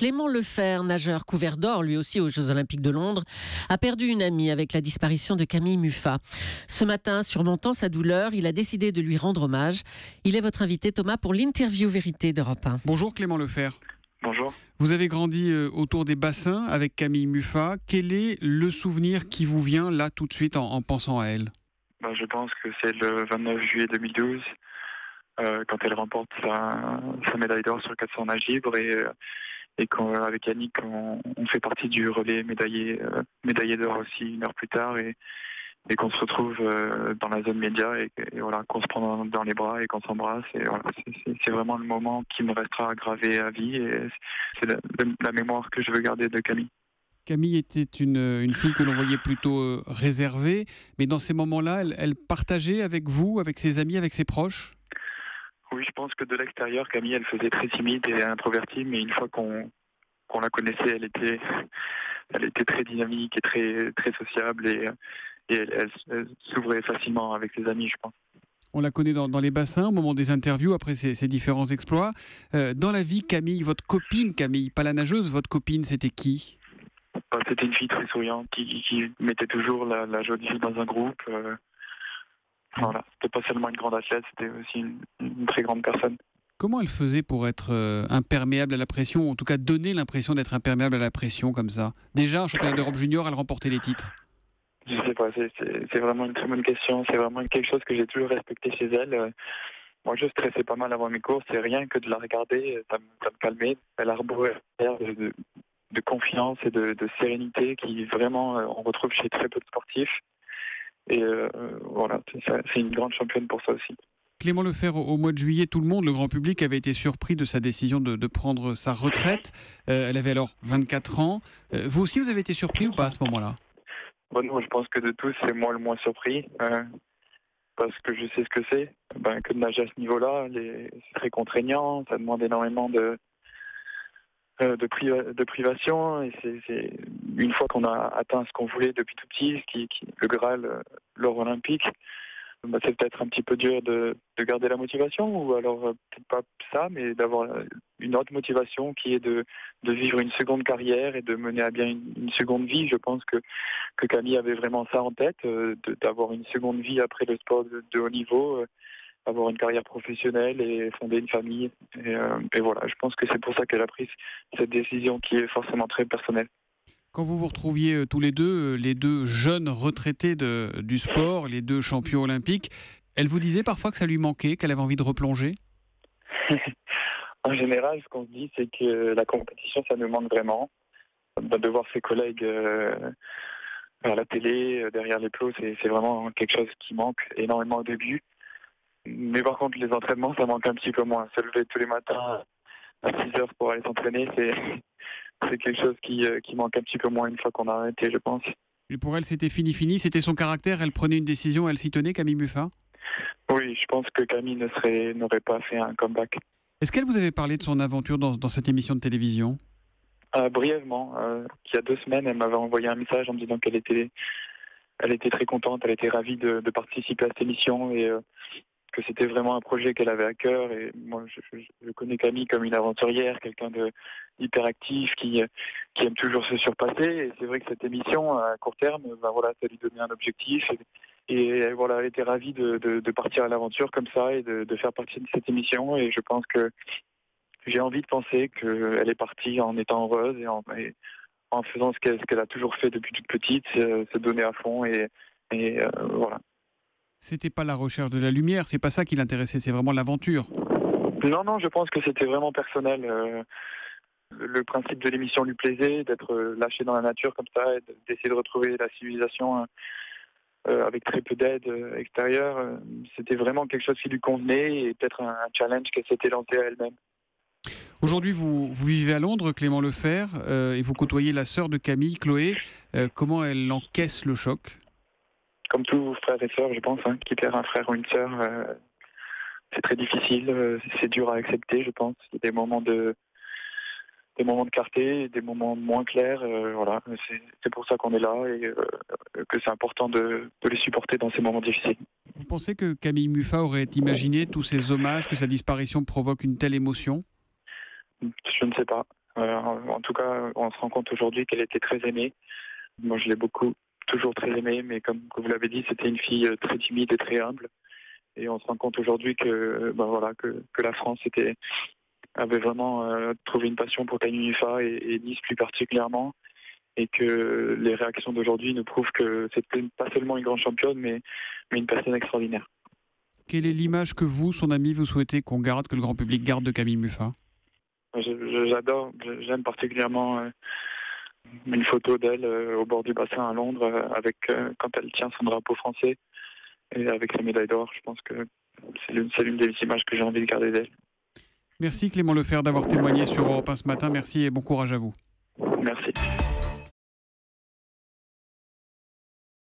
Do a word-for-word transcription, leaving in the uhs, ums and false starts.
Clément Lefer, nageur couvert d'or, lui aussi aux Jeux Olympiques de Londres, a perdu une amie avec la disparition de Camille Muffat. Ce matin, surmontant sa douleur, il a décidé de lui rendre hommage. Il est votre invité, Thomas, pour l'interview vérité d'Europe un. Bonjour Clément Lefer. Bonjour. Vous avez grandi euh, autour des bassins avec Camille Muffat. Quel est le souvenir qui vous vient là tout de suite en, en pensant à elle ? Ben, je pense que c'est le vingt-neuf juillet deux mille douze, euh, quand elle remporte sa, sa médaille d'or sur quatre cents nages libres et, euh, et qu'avec Yannick, on, on fait partie du relais médaillé, euh, médaillé d'or aussi une heure plus tard et, et qu'on se retrouve euh, dans la zone média et, et voilà, qu'on se prend dans, dans les bras et qu'on s'embrasse. Et voilà, c'est, c'est, c'est vraiment le moment qui me restera gravé à vie et c'est la, la mémoire que je veux garder de Camille. Camille était une, une fille que l'on voyait plutôt euh, réservée, mais dans ces moments-là, elle, elle partageait avec vous, avec ses amis, avec ses proches ? Oui, je pense que de l'extérieur, Camille, elle faisait très timide et introvertie, mais une fois qu'on, qu'on la connaissait, elle était, elle était très dynamique et très, très sociable et, et elle, elle, elle s'ouvrait facilement avec ses amis, je pense. On la connaît dans, dans les bassins, au moment des interviews, après ses, ses différents exploits. Euh, dans la vie, Camille, votre copine Camille, pas la nageuse, votre copine, c'était qui ? C'était une fille très souriante qui, qui mettait toujours la, la jolie vie dans un groupe. Euh, voilà, c'était pas seulement une grande athlète, c'était aussi une, une très grande personne. Comment elle faisait pour être euh, imperméable à la pression, ou en tout cas donner l'impression d'être imperméable à la pression comme ça ? Déjà, en championnat d'Europe junior, elle remportait les titres. Je sais pas, c'est, c'est, c'est vraiment une très bonne question. C'est vraiment quelque chose que j'ai toujours respecté chez elle. Euh, moi, je stressais pas mal avant mes courses. C'est rien que de la regarder, ça me, ça me calmait. Elle arborait un air de, de, de confiance et de, de sérénité qui vraiment euh, on retrouve chez très peu de sportifs. Et euh, voilà, c'est, c'est une grande championne pour ça aussi. Clément Lefer, au, au mois de juillet, tout le monde, le grand public, avait été surpris de sa décision de, de prendre sa retraite. Euh, elle avait alors vingt-quatre ans. Euh, vous aussi, vous avez été surpris ou pas à ce moment-là ? Bon, non, je pense que de tous, c'est moi le moins surpris. Euh, parce que je sais ce que c'est. Ben, que de nager à ce niveau-là, les, c'est très contraignant. Ça demande énormément de... De, priva- de privation et c'est, c'est une fois qu'on a atteint ce qu'on voulait depuis tout petit, ce qui, qui le Graal, l'or olympique, bah c'est peut-être un petit peu dur de, de garder la motivation ou alors peut-être pas ça, mais d'avoir une autre motivation qui est de, de vivre une seconde carrière et de mener à bien une, une seconde vie. Je pense que, que Camille avait vraiment ça en tête, de, d'avoir une seconde vie après le sport de, de haut niveau, avoir une carrière professionnelle et fonder une famille. Et, euh, et voilà, je pense que c'est pour ça qu'elle a pris cette décision qui est forcément très personnelle. Quand vous vous retrouviez euh, tous les deux, euh, les deux jeunes retraités de, du sport, les deux champions olympiques, elle vous disait parfois que ça lui manquait, qu'elle avait envie de replonger ? En général, ce qu'on se dit, c'est que la compétition, ça nous manque vraiment. De voir ses collègues euh, à la télé, derrière les plots, c'est, c'est vraiment quelque chose qui manque énormément au début. Mais par contre, les entraînements, ça manque un petit peu moins. Se lever tous les matins à six heures pour aller s'entraîner, c'est, c'est quelque chose qui, qui manque un petit peu moins une fois qu'on a arrêté, je pense. Et pour elle, c'était fini, fini. C'était son caractère. Elle prenait une décision, elle s'y tenait, Camille Muffat ? Oui, je pense que Camille ne serait, n'aurait pas fait un comeback. Est-ce qu'elle vous avait parlé de son aventure dans, dans cette émission de télévision ? euh, Brièvement. Euh, il y a deux semaines, elle m'avait envoyé un message en me disant qu'elle était, elle était très contente, elle était ravie de, de participer à cette émission et euh, que c'était vraiment un projet qu'elle avait à cœur. Et moi, je, je, je connais Camille comme une aventurière, quelqu'un de hyperactif, qui, qui aime toujours se surpasser. Et c'est vrai que cette émission, à court terme, ben voilà, ça lui donnait un objectif. Et, et voilà, elle était ravie de, de, de partir à l'aventure comme ça et de, de faire partie de cette émission. Et je pense que j'ai envie de penser qu'elle est partie en étant heureuse et en, et en faisant ce qu'elle, ce qu'elle a toujours fait depuis toute petite, se, se donner à fond. Et, et euh, voilà. C'était pas la recherche de la lumière, c'est pas ça qui l'intéressait, c'est vraiment l'aventure. Non, non, je pense que c'était vraiment personnel. Euh, le principe de l'émission lui plaisait, d'être lâché dans la nature comme ça, et d'essayer de retrouver la civilisation euh, avec très peu d'aide euh, extérieure. Euh, c'était vraiment quelque chose qui lui convenait et peut-être un, un challenge qu'elle s'était lancé à elle-même. Aujourd'hui, vous, vous vivez à Londres, Clément Lefer, euh, et vous côtoyez la sœur de Camille, Chloé. Euh, comment elle encaisse le choc ? Comme tout frère et sœur, je pense, hein, qui perd un frère ou une sœur, euh, c'est très difficile, euh, c'est dur à accepter, je pense. Il y a des moments de, des moments de clarté, des moments moins clairs. Euh, voilà, c'est, c'est pour ça qu'on est là et euh, que c'est important de, de les supporter dans ces moments difficiles. Vous pensez que Camille Muffat aurait imaginé tous ces hommages, que sa disparition provoque une telle émotion ? Je ne sais pas. Euh, en, en tout cas, on se rend compte aujourd'hui qu'elle était très aimée. Moi, je l'ai beaucoup, toujours très aimée, mais comme vous l'avez dit, c'était une fille très timide et très humble. Et on se rend compte aujourd'hui que, ben voilà, que, que la France était, avait vraiment euh, trouvé une passion pour Camille Muffa et, et Nice plus particulièrement. Et que les réactions d'aujourd'hui nous prouvent que c'est pas seulement une grande championne, mais, mais une personne extraordinaire. Quelle est l'image que vous, son ami, vous souhaitez qu'on garde, que le grand public garde de Camille Muffa? J'adore, j'aime particulièrement euh, une photo d'elle euh, au bord du bassin à Londres, euh, avec euh, quand elle tient son drapeau français et avec sa médaille d'or. Je pense que c'est l'une, c'est l'une des images que j'ai envie de garder d'elle. Merci Clément Lefebvre d'avoir témoigné sur Europe un ce matin. Merci et bon courage à vous. Merci.